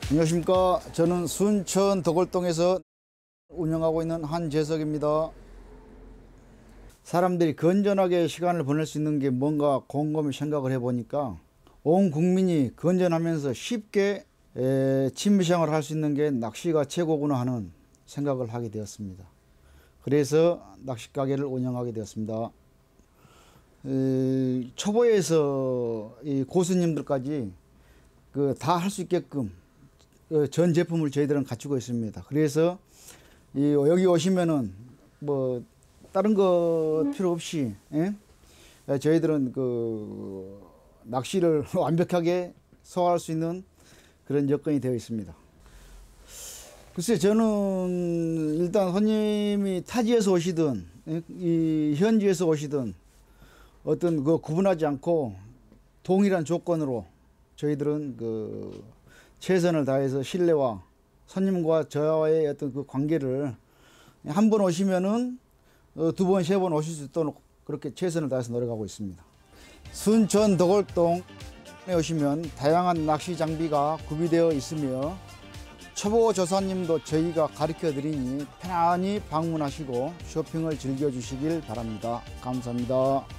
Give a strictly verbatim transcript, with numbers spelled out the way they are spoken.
안녕하십니까. 저는 순천 덕월동에서 운영하고 있는 한재석입니다. 사람들이 건전하게 시간을 보낼 수 있는 게 뭔가 곰곰이 생각을 해보니까 온 국민이 건전하면서 쉽게 취미생활을 할 수 있는 게 낚시가 최고구나 하는 생각을 하게 되었습니다. 그래서 낚시 가게를 운영하게 되었습니다. 에, 초보에서 이 고수님들까지 그 다 할 수 있게끔 전 제품을 저희들은 갖추고 있습니다. 그래서 이 여기 오시면은 뭐 다른 거 필요 없이 예? 저희들은 그 낚시를 완벽하게 소화할 수 있는 그런 여건이 되어 있습니다. 글쎄, 저는 일단 손님이 타지에서 오시든 이 현지에서 오시든 어떤 그 구분하지 않고 동일한 조건으로 저희들은 그 최선을 다해서 신뢰와 손님과 저와의 어떤 그 관계를 한 번 오시면은 두 번, 세 번 오실 수 있도록 그렇게 최선을 다해서 노력하고 있습니다. 순천 덕월동에 오시면 다양한 낚시 장비가 구비되어 있으며 초보 조사님도 저희가 가르쳐 드리니 편안히 방문하시고 쇼핑을 즐겨주시길 바랍니다. 감사합니다.